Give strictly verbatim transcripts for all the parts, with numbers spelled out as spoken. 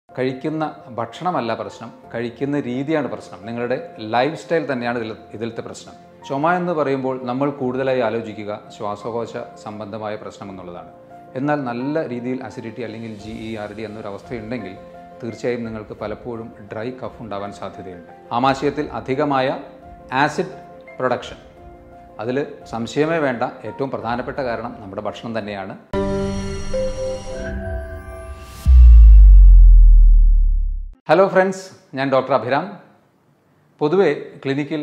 കഴിക്കുന്ന ഭക്ഷണമല്ല പ്രശ്നം, കഴിക്കുന്ന രീതിയാണ് പ്രശ്നം. നിങ്ങളുടെ ലൈഫ് സ്റ്റൈൽ തന്നെയാണ് ഇതിൽ ഇതിലത്തെ പ്രശ്നം. ചുമ എന്ന് പറയുമ്പോൾ നമ്മൾ കൂടുതലായി ആലോചിക്കുക ശ്വാസകോശ സംബന്ധമായ പ്രശ്നം എന്നുള്ളതാണ്. എന്നാൽ നല്ല രീതിയിൽ അസിഡിറ്റി അല്ലെങ്കിൽ ജി ഇ ആർ ഡി എന്നൊരവസ്ഥയുണ്ടെങ്കിൽ തീർച്ചയായും നിങ്ങൾക്ക് പലപ്പോഴും ഡ്രൈ കഫ് ഉണ്ടാവാൻ സാധ്യതയുണ്ട്. ആമാശയത്തിൽ അധികമായ ആസിഡ് പ്രൊഡക്ഷൻ, അതിൽ സംശയമേ വേണ്ട. ഏറ്റവും പ്രധാനപ്പെട്ട കാരണം നമ്മുടെ ഭക്ഷണം തന്നെയാണ്. ഹലോ ഫ്രണ്ട്സ്, ഞാൻ ഡോക്ടർ അഭിരാം. പൊതുവെ ക്ലിനിക്കിൽ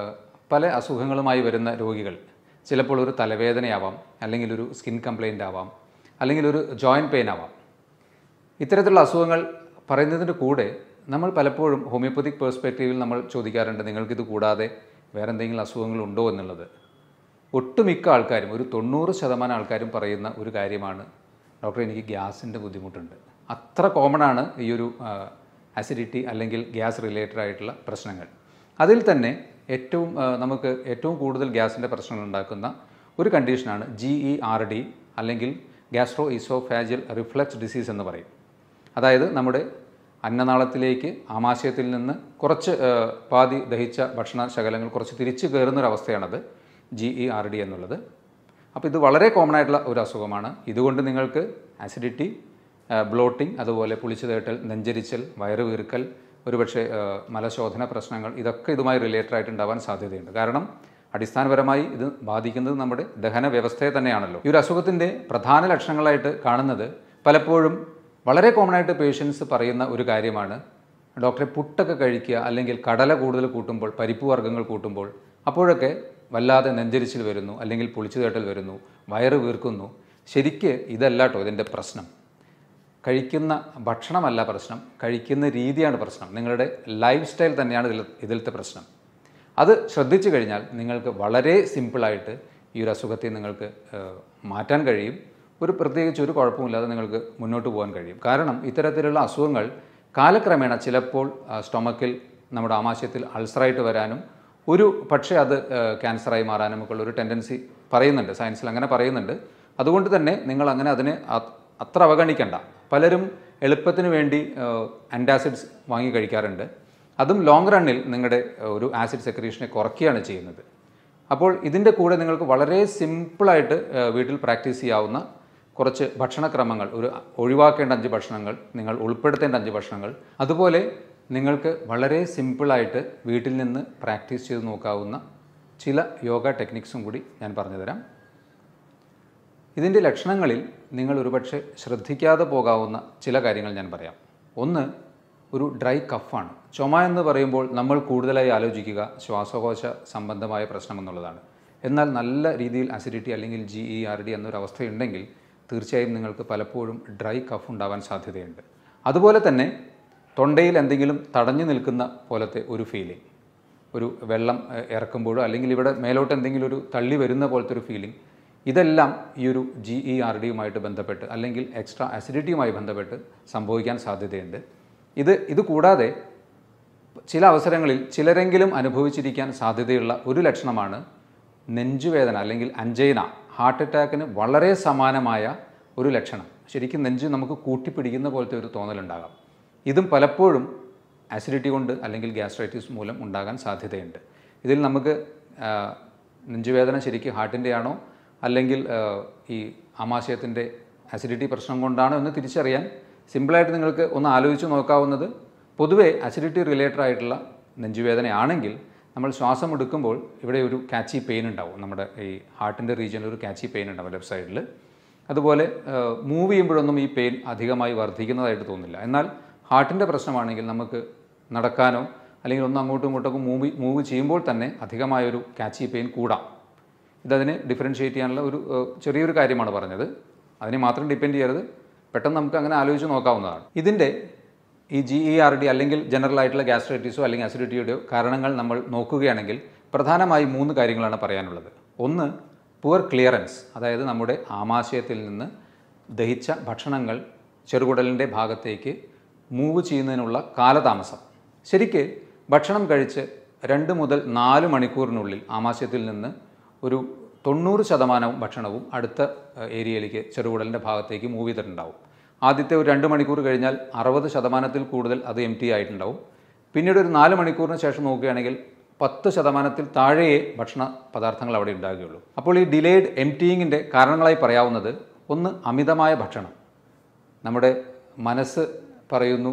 പല അസുഖങ്ങളുമായി വരുന്ന രോഗികൾ ചിലപ്പോൾ ഒരു തലവേദനയാവാം, അല്ലെങ്കിൽ ഒരു സ്കിൻ കംപ്ലയിൻ്റ് ആവാം, അല്ലെങ്കിൽ ഒരു ജോയിൻറ്റ് പെയിൻ ആവാം. ഇത്തരത്തിലുള്ള അസുഖങ്ങൾ പറയുന്നതിൻ്റെ കൂടെ നമ്മൾ പലപ്പോഴും ഹോമിയോപ്പതിക് പേഴ്സ്പെക്റ്റീവിൽ നമ്മൾ ചോദിക്കാറുണ്ട്, നിങ്ങൾക്കിത് കൂടാതെ വേറെ എന്തെങ്കിലും അസുഖങ്ങളുണ്ടോ എന്നുള്ളത്. ഒട്ടുമിക്ക ആൾക്കാരും, ഒരു തൊണ്ണൂറ് ശതമാനം ആൾക്കാരും പറയുന്ന ഒരു കാര്യമാണ്, ഡോക്ടർ എനിക്ക് ഗ്യാസിൻ്റെ ബുദ്ധിമുട്ടുണ്ട്. അത്ര കോമൺ ആണ് ഈ ഒരു അസിഡിറ്റി അല്ലെങ്കിൽ ഗ്യാസ് റിലേറ്റഡ് ആയിട്ടുള്ള പ്രശ്നങ്ങൾ. അതിൽ തന്നെ ഏറ്റവും നമുക്ക് ഏറ്റവും കൂടുതൽ ഗ്യാസിൻ്റെ പ്രശ്നങ്ങൾ ഉണ്ടാക്കുന്ന ഒരു കണ്ടീഷനാണ് ജി ഇ ആർ ഡി അല്ലെങ്കിൽ ഗ്യാസ്ട്രോ ഈസോഫാജിയൽ റിഫ്ലക്സ് ഡിസീസ് എന്ന് പറയും. അതായത് നമ്മുടെ അന്നനാളത്തിലേക്ക് ആമാശയത്തിൽ നിന്ന് കുറച്ച് പാതി ദഹിച്ച ഭക്ഷണ ശകലങ്ങൾ കുറച്ച് തിരിച്ചു കയറുന്നൊരവസ്ഥയാണത് ജി ഇ ആർ ഡി എന്നുള്ളത്. അപ്പോൾ ഇത് വളരെ കോമൺ ആയിട്ടുള്ള ഒരു അസുഖമാണ്. ഇതുകൊണ്ട് നിങ്ങൾക്ക് ആസിഡിറ്റി, ബ്ലോട്ടിംഗ്, അതുപോലെ പുളിച്ചു തേട്ടൽ, നെഞ്ചരിച്ചൽ, വയറ് വീർക്കൽ, ഒരുപക്ഷെ മലശോധന പ്രശ്നങ്ങൾ, ഇതൊക്കെ ഇതുമായി റിലേറ്റഡ് ആയിട്ട് ഉണ്ടാവാൻ സാധ്യതയുണ്ട്. കാരണം അടിസ്ഥാനപരമായി ഇത് ബാധിക്കുന്നത് നമ്മുടെ ദഹന വ്യവസ്ഥയെ തന്നെയാണല്ലോ. ഈ ഒരു അസുഖത്തിൻ്റെ പ്രധാന ലക്ഷണങ്ങളായിട്ട് കാണുന്നത് പലപ്പോഴും വളരെ കോമൺ ആയിട്ട് പേഷ്യൻസ് പറയുന്ന ഒരു കാര്യമാണ്, ഡോക്ടറെ പുട്ടൊക്കെ കഴിക്കുക അല്ലെങ്കിൽ കടല കൂടുതൽ കൂട്ടുമ്പോൾ, പരിപ്പ് വർഗ്ഗങ്ങൾ കൂട്ടുമ്പോൾ അപ്പോഴൊക്കെ വല്ലാതെ നെഞ്ചരിച്ചിൽ വരുന്നു, അല്ലെങ്കിൽ പുളിച്ചു തേട്ടൽ വരുന്നു, വയറ് വീർക്കുന്നു. ശരിക്ക് ഇതല്ല കേട്ടോ ഇതിൻ്റെ പ്രശ്നം. കഴിക്കുന്ന ഭക്ഷണമല്ല പ്രശ്നം, കഴിക്കുന്ന രീതിയാണ് പ്രശ്നം. നിങ്ങളുടെ ലൈഫ് സ്റ്റൈൽ തന്നെയാണ് ഇതിൽ ഇതിലത്തെ പ്രശ്നം. അത് ശ്രദ്ധിച്ചു കഴിഞ്ഞാൽ നിങ്ങൾക്ക് വളരെ സിമ്പിളായിട്ട് ഈ ഒരു അസുഖത്തെ നിങ്ങൾക്ക് മാറ്റാൻ കഴിയും. ഒരു പ്രത്യേകിച്ച് ഒരു കുഴപ്പമില്ലാതെ നിങ്ങൾക്ക് മുന്നോട്ട് പോകാൻ കഴിയും. കാരണം ഇത്തരത്തിലുള്ള അസുഖങ്ങൾ കാലക്രമേണ ചിലപ്പോൾ സ്റ്റൊമക്കിൽ, നമ്മുടെ ആമാശയത്തിൽ അൾസറായിട്ട് വരാനും ഒരു പക്ഷേ അത് ക്യാൻസറായി മാറാനും ഒക്കെ ഉള്ള ഒരു ടെൻഡൻസി പറയുന്നുണ്ട്, സയൻസിൽ അങ്ങനെ പറയുന്നുണ്ട്. അതുകൊണ്ട് തന്നെ നിങ്ങൾ അങ്ങനെ അതിനെ അത്ര അവഗണിക്കേണ്ട. പലരും എളുപ്പത്തിന് വേണ്ടി ആൻറ്റാസിഡ്സ് വാങ്ങി കഴിക്കാറുണ്ട്. അതും ലോങ് റണ്ണിൽ നിങ്ങളുടെ ഒരു ആസിഡ് സെക്രീഷനെ കുറയ്ക്കുകയാണ് ചെയ്യുന്നത്. അപ്പോൾ ഇതിൻ്റെ കൂടെ നിങ്ങൾക്ക് വളരെ സിമ്പിളായിട്ട് വീട്ടിൽ പ്രാക്ടീസ് ചെയ്യാവുന്ന കുറച്ച് ഭക്ഷണക്രമങ്ങൾ, ഒരു ഒഴിവാക്കേണ്ട അഞ്ച് ഭക്ഷണങ്ങൾ, നിങ്ങൾ ഉൾപ്പെടുത്തേണ്ട അഞ്ച് ഭക്ഷണങ്ങൾ, അതുപോലെ നിങ്ങൾക്ക് വളരെ സിമ്പിളായിട്ട് വീട്ടിൽ നിന്ന് പ്രാക്ടീസ് ചെയ്ത് നോക്കാവുന്ന ചില യോഗ ടെക്നിക്സും കൂടി ഞാൻ പറഞ്ഞുതരാം. ഇതിൻ്റെ ലക്ഷണങ്ങളിൽ നിങ്ങൾ ഒരുപക്ഷെ ശ്രദ്ധിക്കാതെ പോകാവുന്ന ചില കാര്യങ്ങൾ ഞാൻ പറയാം. ഒന്ന്, ഒരു ഡ്രൈ കഫാണ്. ചുമ എന്ന് പറയുമ്പോൾ നമ്മൾ കൂടുതലായി ആലോചിക്കുക ശ്വാസകോശ സംബന്ധമായ പ്രശ്നം എന്നുള്ളതാണ്. എന്നാൽ നല്ല രീതിയിൽ അസിഡിറ്റി അല്ലെങ്കിൽ ജി ഇ ആർ ഡി എന്നൊരവസ്ഥയുണ്ടെങ്കിൽ തീർച്ചയായും നിങ്ങൾക്ക് പലപ്പോഴും ഡ്രൈ കഫ് ഉണ്ടാവാൻ സാധ്യതയുണ്ട്. അതുപോലെ തന്നെ തൊണ്ടയിൽ എന്തെങ്കിലും തടഞ്ഞു നിൽക്കുന്ന പോലത്തെ ഒരു ഫീലിംഗ്, ഒരു വെള്ളം ഇറക്കുമ്പോഴോ അല്ലെങ്കിൽ ഇവിടെ മേലോട്ട് എന്തെങ്കിലും ഒരു തള്ളി വരുന്ന പോലത്തെ ഒരു ഫീലിംഗ്, ഇതെല്ലാം ഈ ഒരു ജി ഇ ആർ ഡിയുമായിട്ട് ബന്ധപ്പെട്ട് അല്ലെങ്കിൽ എക്സ്ട്രാ അസിഡിറ്റിയുമായി ബന്ധപ്പെട്ട് സംഭവിക്കാൻ സാധ്യതയുണ്ട്. ഇത് ഇത് കൂടാതെ ചില അവസരങ്ങളിൽ ചിലരെങ്കിലും അനുഭവിച്ചിരിക്കാൻ സാധ്യതയുള്ള ഒരു ലക്ഷണമാണ് നെഞ്ചുവേദന അല്ലെങ്കിൽ അഞ്ചൈന. ഹാർട്ട് അറ്റാക്കിന് വളരെ സമാനമായ ഒരു ലക്ഷണം. ശരിക്കും നെഞ്ച് നമുക്ക് കൂട്ടിപ്പിടിക്കുന്ന പോലത്തെ ഒരു തോന്നലുണ്ടാകാം. ഇതും പലപ്പോഴും ആസിഡിറ്റി കൊണ്ട് അല്ലെങ്കിൽ ഗ്യാസ്ട്രൈറ്റിസ് മൂലം ഉണ്ടാകാൻ സാധ്യതയുണ്ട്. ഇതിൽ നമുക്ക് നെഞ്ചുവേദന ശരിക്കും ഹാർട്ടിൻ്റെ ആണോ അല്ലെങ്കിൽ ഈ ആമാശയത്തിൻ്റെ അസിഡിറ്റി പ്രശ്നം കൊണ്ടാണോ എന്ന് തിരിച്ചറിയാൻ സിമ്പിളായിട്ട് നിങ്ങൾക്ക് ഒന്ന് ആലോചിച്ച് നോക്കാവുന്നത്, പൊതുവേ അസിഡിറ്റി റിലേറ്റഡ് ആയിട്ടുള്ള നെഞ്ചുവേദനയാണെങ്കിൽ നമ്മൾ ശ്വാസം എടുക്കുമ്പോൾ ഇവിടെ ഒരു കാച്ചി പെയിൻ ഉണ്ടാവും. നമ്മുടെ ഈ ഹാർട്ടിൻ്റെ റീജിയനിൽ ഒരു കാച്ചി പെയിൻ ഉണ്ടാവും ലെഫ്റ്റ് സൈഡിൽ. അതുപോലെ മൂവ് ചെയ്യുമ്പോഴൊന്നും ഈ പെയിൻ അധികമായി വർദ്ധിക്കുന്നതായിട്ട് തോന്നില്ല. എന്നാൽ ഹാർട്ടിൻ്റെ പ്രശ്നമാണെങ്കിൽ നമുക്ക് നടക്കാനോ അല്ലെങ്കിൽ ഒന്ന് അങ്ങോട്ടും ഇങ്ങോട്ടൊക്കെ മൂവ് മൂവ് ചെയ്യുമ്പോൾ തന്നെ അധികമായൊരു കാച്ചി പെയിൻ കൂടാം. ഇതതിനെ ഡിഫറൻഷ്യേറ്റ് ചെയ്യാനുള്ള ഒരു ചെറിയൊരു കാര്യമാണ് പറഞ്ഞത്. അതിനെ മാത്രം ഡിപ്പെൻഡ് ചെയ്യരുത്, പെട്ടെന്ന് നമുക്ക് അങ്ങനെ ആലോചിച്ച് നോക്കാവുന്നതാണ്. ഇതിൻ്റെ ഈ ജി ഇ ആർ ഡി അല്ലെങ്കിൽ ജനറൽ ആയിട്ടുള്ള ഗ്യാസ്ട്രൈറ്റിസോ അല്ലെങ്കിൽ അസിഡിറ്റിയുടെയോ കാരണങ്ങൾ നമ്മൾ നോക്കുകയാണെങ്കിൽ പ്രധാനമായി മൂന്ന് കാര്യങ്ങളാണ് പറയാനുള്ളത്. ഒന്ന്, പുവർ ക്ലിയറൻസ്, അതായത് നമ്മുടെ ആമാശയത്തിൽ നിന്ന് ദഹിച്ച ഭക്ഷണങ്ങൾ ചെറുകുടലിൻ്റെ ഭാഗത്തേക്ക് മൂവ് ചെയ്യുന്നതിനുള്ള കാലതാമസം. ശരിക്ക് ഭക്ഷണം കഴിച്ച് രണ്ട് മുതൽ നാല് മണിക്കൂറിനുള്ളിൽ ആമാശയത്തിൽ നിന്ന് ഒരു തൊണ്ണൂറ് ശതമാനവും ഭക്ഷണവും അടുത്ത ഏരിയയിലേക്ക് ചെറുകുടലിൻ്റെ ഭാഗത്തേക്ക് മൂവ് ചെയ്തിട്ടുണ്ടാവും. ആദ്യത്തെ ഒരു രണ്ട് മണിക്കൂർ കഴിഞ്ഞാൽ അറുപത് ശതമാനത്തിൽ കൂടുതൽ അത് എം ടി ആയിട്ടുണ്ടാവും. പിന്നീട് ഒരു നാല് മണിക്കൂറിന് ശേഷം നോക്കുകയാണെങ്കിൽ പത്ത് ശതമാനത്തിൽ താഴെയേ ഭക്ഷണ പദാർത്ഥങ്ങൾ അവിടെ ഉണ്ടാകുകയുള്ളൂ. അപ്പോൾ ഈ ഡിലേഡ് എം ടീയിങ്ങിൻ്റെ കാരണങ്ങളായി പറയാവുന്നത് ഒന്ന് അമിതമായ ഭക്ഷണം. നമ്മുടെ മനസ്സ് പറയുന്നു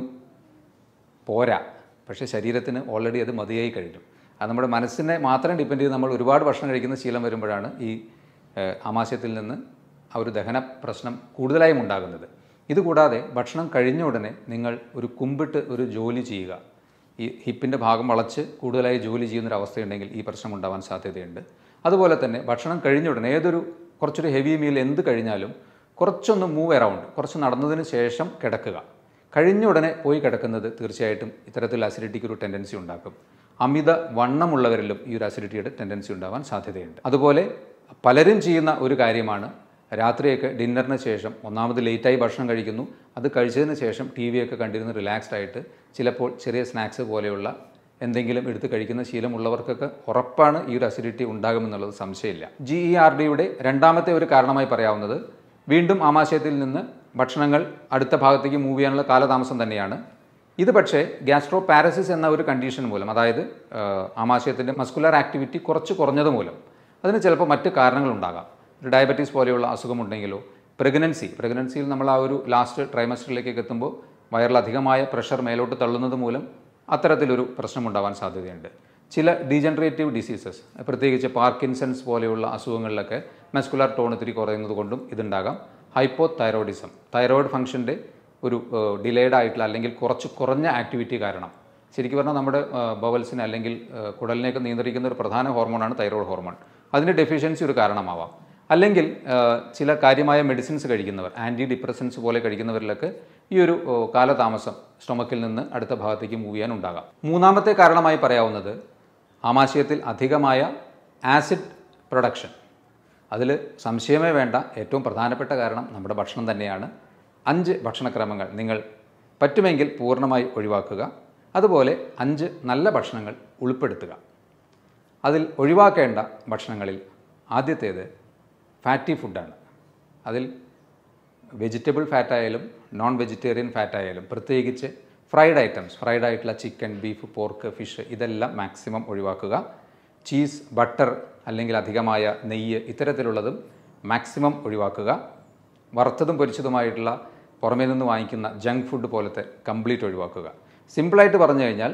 പോരാ, പക്ഷേ ശരീരത്തിന് ഓൾറെഡി അത് മതിയായി കഴിഞ്ഞു. അത് നമ്മുടെ മനസ്സിനെ മാത്രം ഡിപ്പെൻഡ് ചെയ്ത് നമ്മൾ ഒരുപാട് ഭക്ഷണം കഴിക്കുന്ന ശീലം വരുമ്പോഴാണ് ഈ ആമാശയത്തിൽ നിന്ന് ആ ഒരു ദഹന പ്രശ്നം കൂടുതലായും ഉണ്ടാകുന്നത്. ഇതുകൂടാതെ ഭക്ഷണം കഴിഞ്ഞ ഉടനെ നിങ്ങൾ ഒരു കുമ്പിട്ട് ഒരു ജോലി ചെയ്യുക, ഈ ഹിപ്പിൻ്റെ ഭാഗം വളച്ച് കൂടുതലായി ജോലി ചെയ്യുന്നൊരവസ്ഥയുണ്ടെങ്കിൽ ഈ പ്രശ്നം ഉണ്ടാവാൻ സാധ്യതയുണ്ട്. അതുപോലെ തന്നെ ഭക്ഷണം കഴിഞ്ഞ ഉടനെ ഏതൊരു കുറച്ചൊരു ഹെവി മീൽ എന്ത് കഴിഞ്ഞാലും കുറച്ചൊന്ന് മൂവ് അറൗണ്ട്, കുറച്ച് നടന്നതിന് ശേഷം കിടക്കുക. കഴിഞ്ഞ ഉടനെ പോയി കിടക്കുന്നത് തീർച്ചയായിട്ടും ഇത്തരത്തിൽ അസിഡിറ്റിക്ക് ഒരു ടെൻഡൻസി ഉണ്ടാക്കും. അമിത വണ്ണമുള്ളവരിലും ഈ ഒരു അസിഡിറ്റിയുടെ ടെൻഡൻസി ഉണ്ടാവാൻ സാധ്യതയുണ്ട്. അതുപോലെ പലരും ചെയ്യുന്ന ഒരു കാര്യമാണ് രാത്രിയൊക്കെ ഡിന്നറിന് ശേഷം ഒന്നാമത് ലേറ്റായി ഭക്ഷണം കഴിക്കുന്നു, അത് കഴിച്ചതിന് ശേഷം ടി വിയൊക്കെ കണ്ടിരുന്ന് റിലാക്സ്ഡ് ആയിട്ട് ചിലപ്പോൾ ചെറിയ സ്നാക്സ് പോലെയുള്ള എന്തെങ്കിലും എടുത്ത് കഴിക്കുന്ന ശീലമുള്ളവർക്കൊക്കെ ഉറപ്പാണ് ഈ ഒരു അസിഡിറ്റി ഉണ്ടാകുമെന്നുള്ളത് സംശയമില്ല. ജി ഇ ആർ ഡിയുടെ രണ്ടാമത്തെ ഒരു കാരണമായി പറയാവുന്നത് വീണ്ടും ആമാശയത്തിൽ നിന്ന് ഭക്ഷണങ്ങൾ അടുത്ത ഭാഗത്തേക്ക് മൂവ് ചെയ്യാനുള്ള കാലതാമസം തന്നെയാണ്. ഇത് പക്ഷേ ഗ്യാസ്ട്രോ പാരസിസ് എന്ന ഒരു കണ്ടീഷൻ മൂലം, അതായത് ആമാശയത്തിൻ്റെ മസ്കുലർ ആക്ടിവിറ്റി കുറച്ച് കുറഞ്ഞത് മൂലം, അതിന് ചിലപ്പോൾ മറ്റ് കാരണങ്ങളുണ്ടാകാം. ഒരു ഡയബറ്റീസ് പോലെയുള്ള അസുഖമുണ്ടെങ്കിലോ, പ്രഗ്നൻസി പ്രഗ്നൻസിയിൽ നമ്മൾ ആ ഒരു ലാസ്റ്റ് ട്രൈമസ്റ്ററിലേക്കൊക്കെ എത്തുമ്പോൾ വയറിലധികമായ പ്രഷർ മേലോട്ട് തള്ളുന്നത് മൂലം അത്തരത്തിലൊരു പ്രശ്നമുണ്ടാവാൻ സാധ്യതയുണ്ട്. ചില ഡീജനറേറ്റീവ് ഡിസീസസ്, പ്രത്യേകിച്ച് പാർക്കിൻസൺസ് പോലെയുള്ള അസുഖങ്ങളിലൊക്കെ മസ്കുലർ ടോൺ ഇത്തിരി കുറയുന്നത് കൊണ്ടും ഇതുണ്ടാകാം. ഹൈപ്പോ തൈറോയിഡിസം, തൈറോയിഡ് ഫംഗ്ഷൻ്റെ ഒരു ഡിലേഡ് ആയിട്ടുള്ള അല്ലെങ്കിൽ കുറച്ച് കുറഞ്ഞ ആക്ടിവിറ്റി കാരണം, ശരിക്കും പറഞ്ഞാൽ നമ്മുടെ ബവൽസിനെ അല്ലെങ്കിൽ കുടലിനെയൊക്കെ നിയന്ത്രിക്കുന്ന ഒരു പ്രധാന ഹോർമോണാണ് തൈറോയ്ഡ് ഹോർമോൺ. അതിൻ്റെ ഡെഫിഷ്യൻസി ഒരു കാരണമാവാം. അല്ലെങ്കിൽ ചില കാര്യമായ മെഡിസിൻസ് കഴിക്കുന്നവർ, ആൻറ്റി ഡിപ്രസൻസ് പോലെ കഴിക്കുന്നവരിലൊക്കെ ഈ ഒരു കാലതാമസം സ്റ്റൊമക്കിൽ നിന്ന് അടുത്ത ഭാഗത്തേക്ക് മൂവ് ചെയ്യാൻ ഉണ്ടാകാം. മൂന്നാമത്തെ കാരണമായി പറയാവുന്നത് ആമാശയത്തിൽ അധികമായ ആസിഡ് പ്രൊഡക്ഷൻ. അതിൽ സംശയമേ വേണ്ട, ഏറ്റവും പ്രധാനപ്പെട്ട കാരണം നമ്മുടെ ഭക്ഷണം തന്നെയാണ്. അഞ്ച് ഭക്ഷണക്രമങ്ങൾ നിങ്ങൾ പറ്റുമെങ്കിൽ പൂർണ്ണമായി ഒഴിവാക്കുക. അതുപോലെ അഞ്ച് നല്ല ഭക്ഷണങ്ങൾ ഉൾപ്പെടുത്തുക. അതിൽ ഒഴിവാക്കേണ്ട ഭക്ഷണങ്ങളിൽ ആദ്യത്തേത് ഫാറ്റി ഫുഡാണ്. അതിൽ വെജിറ്റബിൾ ഫാറ്റായാലും നോൺ വെജിറ്റേറിയൻ ഫാറ്റായാലും പ്രത്യേകിച്ച് ഫ്രൈഡ് ഐറ്റംസ്, ഫ്രൈഡ് ആയിട്ടുള്ള ചിക്കൻ, ബീഫ്, പോർക്ക്, ഫിഷ് ഇതെല്ലാം മാക്സിമം ഒഴിവാക്കുക. ചീസ്, ബട്ടർ അല്ലെങ്കിൽ അധികമായ നെയ്യ് ഇത്തരത്തിലുള്ളതും മാക്സിമം ഒഴിവാക്കുക. വറുത്തതും പൊരിച്ചതുമായിട്ടുള്ള പുറമേ നിന്ന് വാങ്ങിക്കുന്ന ജങ്ക് ഫുഡ് പോലത്തെ കംപ്ലീറ്റ് ഒഴിവാക്കുക. സിമ്പിളായിട്ട് പറഞ്ഞു കഴിഞ്ഞാൽ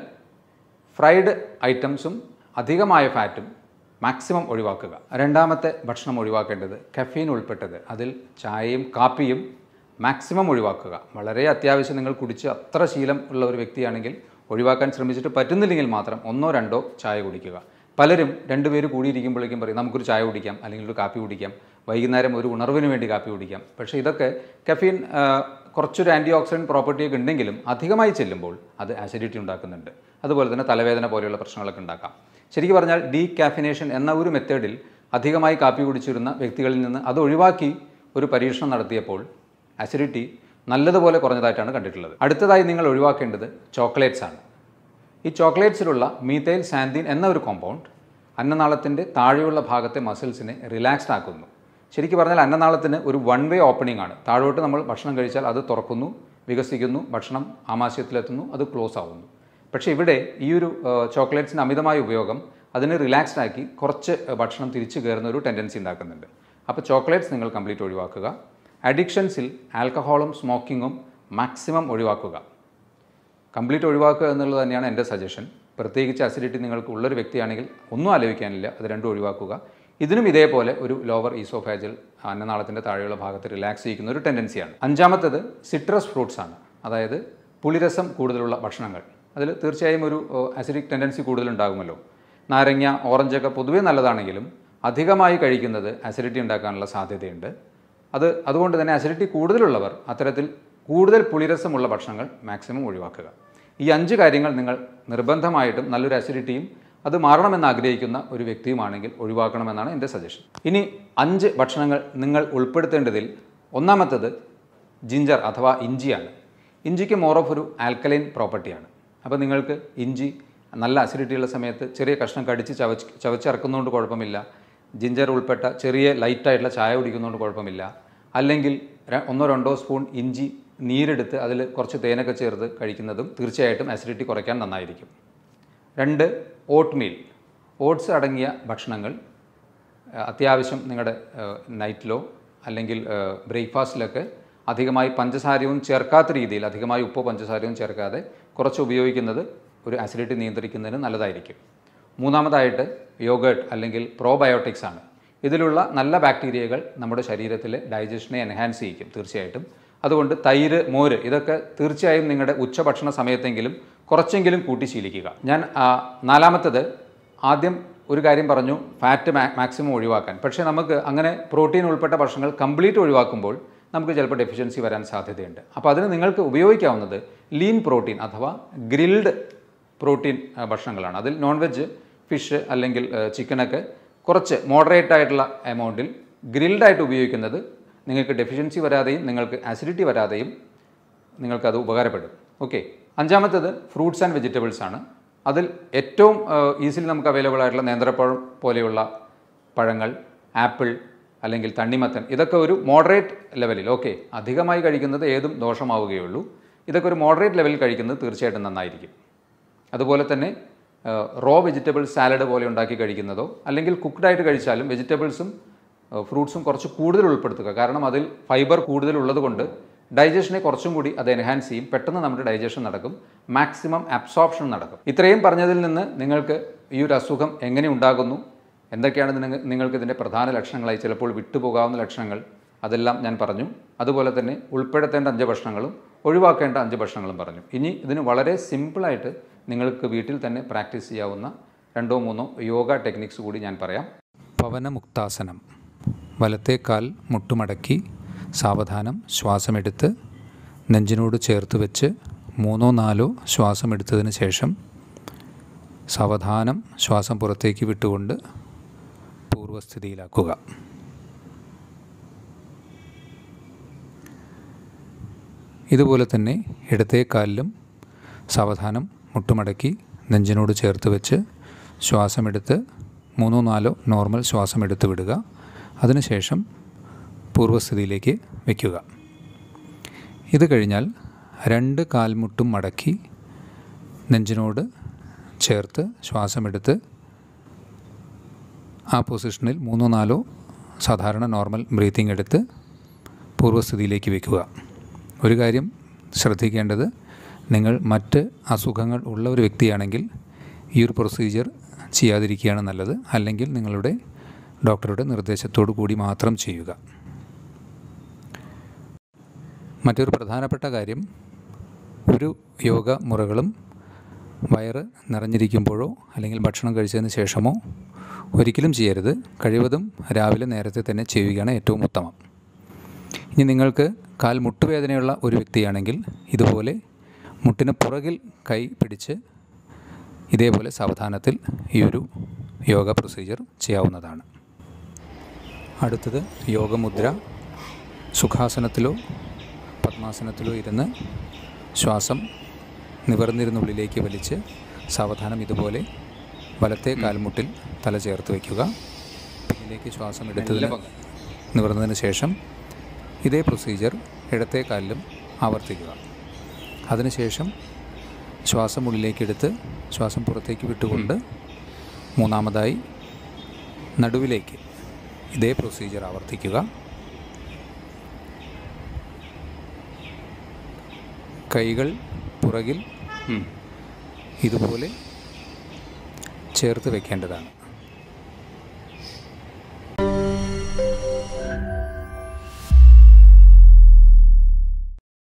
ഫ്രൈഡ് ഐറ്റംസും അധികമായ ഫാറ്റും മാക്സിമം ഒഴിവാക്കുക. രണ്ടാമത്തെ ഭക്ഷണം ഒഴിവാക്കേണ്ടത് കഫീൻ ഉൾപ്പെട്ടത്, അതിൽ ചായയും കാപ്പിയും മാക്സിമം ഒഴിവാക്കുക. വളരെ അത്യാവശ്യം നിങ്ങൾ കുടിച്ച് അത്ര ശീലം ഉള്ള ഒരു വ്യക്തിയാണെങ്കിൽ ഒഴിവാക്കാൻ ശ്രമിച്ചിട്ട് പറ്റുന്നില്ലെങ്കിൽ മാത്രം ഒന്നോ രണ്ടോ ചായ കുടിക്കുക. പലരും രണ്ടുപേര് കൂടിയിരിക്കുമ്പോഴേക്കും പറയും നമുക്കൊരു ചായ കുടിക്കാം അല്ലെങ്കിൽ ഒരു കാപ്പി കുടിക്കാം, വൈകുന്നേരം ഒരു ഉണർവിന് വേണ്ടി കാപ്പി കുടിക്കാം. പക്ഷേ ഇതൊക്കെ കഫീൻ കുറച്ചൊരു ആൻറ്റി ഓക്സിഡൻറ്റ് പ്രോപ്പർട്ടിയൊക്കെ ഉണ്ടെങ്കിലും അധികമായി ചെല്ലുമ്പോൾ അത് ആസിഡിറ്റി ഉണ്ടാക്കുന്നുണ്ട്. അതുപോലെ തന്നെ തലവേദന പോലെയുള്ള പ്രശ്നങ്ങളൊക്കെ ഉണ്ടാക്കാം. ശരിക്കും പറഞ്ഞാൽ ഡീകാഫിനേഷൻ എന്ന ഒരു മെത്തേഡിൽ അധികമായി കാപ്പി കുടിച്ചിരുന്ന വ്യക്തികളിൽ നിന്ന് അത് ഒഴിവാക്കി ഒരു പരീക്ഷണം നടത്തിയപ്പോൾ ആസിഡിറ്റി നല്ലതുപോലെ കുറഞ്ഞതായിട്ടാണ് കണ്ടിട്ടുള്ളത്. അടുത്തതായി നിങ്ങൾ ഒഴിവാക്കേണ്ടത് ചോക്ലേറ്റ്സ് ആണ്. ഈ ചോക്ലേറ്റ്സിലുള്ള മീഥൈൽ സാന്തിൻ എന്ന ഒരു കോമ്പൗണ്ട് അന്നനാളത്തിൻ്റെ താഴെയുള്ള ഭാഗത്തെ മസിൽസിനെ റിലാക്സ്ഡ് ആക്കുന്നു. ശരിക്കും പറഞ്ഞാൽ അന്നനാളത്തിന് ഒരു വൺ വേ ഓപ്പണിംഗ് ആണ്. താഴോട്ട് നമ്മൾ ഭക്ഷണം കഴിച്ചാൽ അത് തുറക്കുന്നു, വികസിക്കുന്നു, ഭക്ഷണം ആമാശയത്തിലെത്തുന്നു, അത് ക്ലോസ് ആവുന്നു. പക്ഷേ ഇവിടെ ഈ ഒരു ചോക്ലേറ്റ്സിൻ്റെ അമിതമായ ഉപയോഗം അതിനെ റിലാക്സ്ഡ് ആക്കി കുറച്ച് ഭക്ഷണം തിരിച്ചു കയറുന്ന ഒരു ടെൻഡൻസി ഉണ്ടാക്കുന്നുണ്ട്. അപ്പോൾ ചോക്ലേറ്റ്സ് നിങ്ങൾ കംപ്ലീറ്റ് ഒഴിവാക്കുക. അഡിക്ഷൻസിൽ ആൽക്കഹോളും സ്മോക്കിങ്ങും മാക്സിമം ഒഴിവാക്കുക. കംപ്ലീറ്റ് ഒഴിവാക്കുക എന്നുള്ളത് തന്നെയാണ് എൻ്റെ സജഷൻ. പ്രത്യേകിച്ച് അസിഡിറ്റി നിങ്ങൾക്ക് ഉള്ളൊരു വ്യക്തിയാണെങ്കിൽ ഒന്നും ആലോചിക്കാനില്ല, അത് രണ്ടും ഒഴിവാക്കുക. ഇതിനും ഇതേപോലെ ഒരു ലോവർ ഈസോഫാജൽ അന്നനാളത്തിൻ്റെ താഴെയുള്ള ഭാഗത്ത് റിലാക്സ് ചെയ്യിക്കുന്ന ഒരു ടെൻഡൻസിയാണ്. അഞ്ചാമത്തേത് സിട്രസ് ഫ്രൂട്ട്സ് ആണ്, അതായത് പുളിരസം കൂടുതലുള്ള ഭക്ഷണങ്ങൾ. അതിൽ തീർച്ചയായും ഒരു അസിഡിക് ടെൻഡൻസി കൂടുതലുണ്ടാകുമല്ലോ. നാരങ്ങ, ഓറഞ്ചൊക്കെ പൊതുവേ നല്ലതാണെങ്കിലും അധികമായി കഴിക്കുന്നത് അസിഡിറ്റി ഉണ്ടാക്കാനുള്ള സാധ്യതയുണ്ട്. അത് അതുകൊണ്ട് തന്നെ അസിഡിറ്റി കൂടുതലുള്ളവർ അത്തരത്തിൽ കൂടുതൽ പുളിരസമുള്ള ഭക്ഷണങ്ങൾ മാക്സിമം ഒഴിവാക്കുക. ഈ അഞ്ച് കാര്യങ്ങൾ നിങ്ങൾ നിർബന്ധമായിട്ടും നല്ലൊരു അസിഡിറ്റിയും അത് മാറണമെന്ന് ആഗ്രഹിക്കുന്ന ഒരു വ്യക്തിയുമാണെങ്കിൽ ഒഴിവാക്കണമെന്നാണ് എൻ്റെ സജഷൻ. ഇനി അഞ്ച് ഭക്ഷണങ്ങൾ നിങ്ങൾ ഉൾപ്പെടുത്തേണ്ടതിൽ ഒന്നാമത്തേത് ജിഞ്ചർ അഥവാ ഇഞ്ചിയാണ്. ഇഞ്ചിക്ക് മോർ ഓഫ് ഒരു ആൽക്കലൈൻ പ്രോപ്പർട്ടിയാണ്. അപ്പോൾ നിങ്ങൾക്ക് ഇഞ്ചി നല്ല അസിഡിറ്റിയുള്ള സമയത്ത് ചെറിയ കഷ്ണം കടിച്ച് ചവച്ച് ചവച്ചിറക്കുന്നതുകൊണ്ട് കുഴപ്പമില്ല. ജിഞ്ചർ ഉൾപ്പെട്ട ചെറിയ ലൈറ്റായിട്ടുള്ള ചായ കുടിക്കുന്നതുകൊണ്ട് കുഴപ്പമില്ല. അല്ലെങ്കിൽ ഒന്നോ രണ്ടോ സ്പൂൺ ഇഞ്ചി നീരെടുത്ത് അതിൽ കുറച്ച് തേനൊക്കെ ചേർത്ത് കഴിക്കുന്നതും തീർച്ചയായിട്ടും അസിഡിറ്റി കുറയ്ക്കാൻ നന്നായിരിക്കും. രണ്ട്, ഓട്ട് മീൽ. ഓട്സ് അടങ്ങിയ ഭക്ഷണങ്ങൾ അത്യാവശ്യം നിങ്ങളുടെ നൈറ്റിലോ അല്ലെങ്കിൽ ബ്രേക്ക്ഫാസ്റ്റിലൊക്കെ അധികമായി പഞ്ചസാരയും ചേർക്കാത്ത രീതിയിൽ, അധികമായി ഉപ്പോ പഞ്ചസാരയും ചേർക്കാതെ കുറച്ച് ഉപയോഗിക്കുന്നത് ഒരു അസിഡിറ്റി നിയന്ത്രിക്കുന്നതിന് നല്ലതായിരിക്കും. മൂന്നാമതായിട്ട് യോഗേർട്ട് അല്ലെങ്കിൽ പ്രോബയോട്ടിക്സ് ആണ്. ഇതിലുള്ള നല്ല ബാക്ടീരിയകൾ നമ്മുടെ ശരീരത്തിലെ ഡൈജഷനെ എൻഹാൻസ് ചെയ്യിക്കും തീർച്ചയായിട്ടും. അതുകൊണ്ട് തൈര്, മോര് ഇതൊക്കെ തീർച്ചയായും നിങ്ങളുടെ ഉച്ചഭക്ഷണ സമയത്തെങ്കിലും കുറച്ചെങ്കിലും കൂട്ടി ശീലിക്കുക. ഞാൻ നാലാമത്തത്, ആദ്യം ഒരു കാര്യം പറഞ്ഞു, ഫാറ്റ് മാക്സിമം ഒഴിവാക്കാൻ. പക്ഷേ നമുക്ക് അങ്ങനെ പ്രോട്ടീൻ ഉൾപ്പെട്ട ഭക്ഷണങ്ങൾ കംപ്ലീറ്റ് ഒഴിവാക്കുമ്പോൾ നമുക്ക് ചിലപ്പോൾ ഡെഫിഷ്യൻസി വരാൻ സാധ്യതയുണ്ട്. അപ്പോൾ അതിന് നിങ്ങൾക്ക് ഉപയോഗിക്കാവുന്നത് ലീൻ പ്രോട്ടീൻ അഥവാ ഗ്രിൽഡ് പ്രോട്ടീൻ ഭക്ഷണങ്ങളാണ്. അതിൽ നോൺ വെജ്, ഫിഷ് അല്ലെങ്കിൽ ചിക്കനൊക്കെ കുറച്ച് മോഡറേറ്റ് ആയിട്ടുള്ള എമൗണ്ടിൽ ഗ്രിൽഡായിട്ട് ഉപയോഗിക്കുന്നത് നിങ്ങൾക്ക് ഡെഫിഷ്യൻസി വരാതെയും നിങ്ങൾക്ക് ആസിഡിറ്റി വരാതെയും നിങ്ങൾക്കത് ഉപകാരപ്പെടും. ഓക്കെ. അഞ്ചാമത്തേത് ഫ്രൂട്ട്സ് ആൻഡ് വെജിറ്റബിൾസ് ആണ്. അതിൽ ഏറ്റവും ഈസിലി നമുക്ക് അവൈലബിൾ ആയിട്ടുള്ള നേന്ത്രപ്പഴം പോലെയുള്ള പഴങ്ങൾ, ആപ്പിൾ അല്ലെങ്കിൽ തണ്ണിമത്തൻ, ഇതൊക്കെ ഒരു മോഡറേറ്റ് ലെവലിൽ, ഓക്കെ, അധികമായി കഴിക്കുന്നത് ഏതും ദോഷമാവുകയുള്ളൂ. ഇതൊക്കെ ഒരു മോഡറേറ്റ് ലെവലിൽ കഴിക്കുന്നത് തീർച്ചയായിട്ടും നന്നായിരിക്കും. അതുപോലെ തന്നെ റോ വെജിറ്റബിൾ സാലഡ് പോലെ ഉണ്ടാക്കി കഴിക്കുന്നതോ അല്ലെങ്കിൽ കുക്ക്ഡായിട്ട് കഴിച്ചാലും വെജിറ്റബിൾസും ഫ്രൂട്ട്സും കുറച്ച് കൂടുതൽ ഉൾപ്പെടുത്തുക. കാരണം അതിൽ ഫൈബർ കൂടുതലുള്ളത് കൊണ്ട് ഡൈജഷനെ കുറച്ചും കൂടി അത് എൻഹാൻസ് ചെയ്യും. പെട്ടെന്ന് നമ്മുടെ ഡൈജഷൻ നടക്കും, മാക്സിമം അബ്സോർപ്ഷൻ നടക്കും. ഇത്രയും പറഞ്ഞതിൽ നിന്ന് നിങ്ങൾക്ക് ഈ ഒരു അസുഖം എങ്ങനെ ഉണ്ടാകുന്നു, എന്തൊക്കെയാണ് നിങ്ങൾക്ക് ഇതിൻ്റെ പ്രധാന ലക്ഷണങ്ങളായി ചിലപ്പോൾ വിട്ടുപോകാവുന്ന ലക്ഷണങ്ങൾ, അതെല്ലാം ഞാൻ പറഞ്ഞു. അതുപോലെ തന്നെ ഉൾപ്പെടുത്തേണ്ട അഞ്ച് ഭക്ഷണങ്ങളും ഒഴിവാക്കേണ്ട അഞ്ച് ഭക്ഷണങ്ങളും പറഞ്ഞു. ഇനി ഇതിന് വളരെ സിമ്പിളായിട്ട് നിങ്ങൾക്ക് വീട്ടിൽ തന്നെ പ്രാക്ടീസ് ചെയ്യാവുന്ന രണ്ടോ മൂന്നോ യോഗ ടെക്നിക്സ് കൂടി ഞാൻ പറയാം. പവനമുക്താസനം. വലത്തെ കാൽ മുട്ടുമടക്കി സാവധാനം ശ്വാസമെടുത്ത് നെഞ്ചിനോട് ചേർത്ത് വെച്ച് മൂന്നോ നാലോ ശ്വാസമെടുത്തതിന് ശേഷം സാവധാനം ശ്വാസം പുറത്തേക്ക് വിട്ടുകൊണ്ട് പൂർവ്വസ്ഥിതിയിലാക്കുക. ഇതുപോലെ തന്നെ ഇടത്തെ കാലിലും സാവധാനം മുട്ടുമടക്കി നെഞ്ചിനോട് ചേർത്ത് വെച്ച് ശ്വാസമെടുത്ത് മൂന്നോ നാലോ നോർമൽ ശ്വാസം എടുത്ത് വിടുക. അതിനുശേഷം പൂർവ്വസ്ഥിതിയിലേക്ക് വയ്ക്കുക. ഇത് കഴിഞ്ഞാൽ രണ്ട് കാൽമുട്ടും മടക്കി നെഞ്ചിനോട് ചേർത്ത് ശ്വാസമെടുത്ത് ആ പൊസിഷനിൽ മൂന്നോ നാലോ സാധാരണ നോർമൽ ബ്രീത്തിങ് എടുത്ത് പൂർവ്വസ്ഥിതിയിലേക്ക് വയ്ക്കുക. ഒരു കാര്യം ശ്രദ്ധിക്കേണ്ടത്, നിങ്ങൾ മറ്റ് അസുഖങ്ങൾ ഉള്ള ഒരു വ്യക്തിയാണെങ്കിൽ ഈ ഒരു പ്രൊസീജിയർ ചെയ്യാതിരിക്കുകയാണ് നല്ലത്. അല്ലെങ്കിൽ നിങ്ങളുടെ ഡോക്ടറുടെ നിർദ്ദേശത്തോടു കൂടി മാത്രം ചെയ്യുക. മറ്റൊരു പ്രധാനപ്പെട്ട കാര്യം, ഒരു യോഗ മുറകളും വയറ് നിറഞ്ഞിരിക്കുമ്പോഴോ അല്ലെങ്കിൽ ഭക്ഷണം കഴിച്ചതിന് ശേഷമോ ഒരിക്കലും ചെയ്യരുത്. കഴിവതും രാവിലെ നേരത്തെ തന്നെ ചെയ്യുകയാണ് ഏറ്റവും ഉത്തമം. ഇനി നിങ്ങൾക്ക് കാൽ മുട്ടുവേദനയുള്ള ഒരു വ്യക്തിയാണെങ്കിൽ ഇതുപോലെ മുട്ടിന് പുറകിൽ കൈ പിടിച്ച് ഇതേപോലെ സാവധാനത്തിൽ ഈ ഒരു യോഗ പ്രൊസീജിയർ ചെയ്യാവുന്നതാണ്. അടുത്തത് യോഗമുദ്ര. സുഖാസനത്തിലോ പദ്മാസനത്തിലോ ഇരുന്ന് ശ്വാസം നിവർന്നിരുന്നുള്ളിലേക്ക് വലിച്ച് സാവധാനം ഇതുപോലെ വലത്തെ കാൽമുട്ടിൽ തല ചേർത്ത് വയ്ക്കുക. പിന്നിലേക്ക് ശ്വാസം എടുത്തതിന് നിവർന്നതിന് ശേഷം ഇതേ പ്രൊസീജിയർ ഇടത്തെ കാലിലും ആവർത്തിക്കുക. അതിനുശേഷം ശ്വാസം ഉള്ളിലേക്കെടുത്ത് ശ്വാസം പുറത്തേക്ക് വിട്ടുകൊണ്ട് മൂന്നാമതായി നടുവിലേക്ക് ഇതേ പ്രൊസീജിയർ ആവർത്തിക്കുക. കൈകൾ പുറകിൽ ഇതുപോലെ ചേർത്ത് വയ്ക്കേണ്ടതാണ്.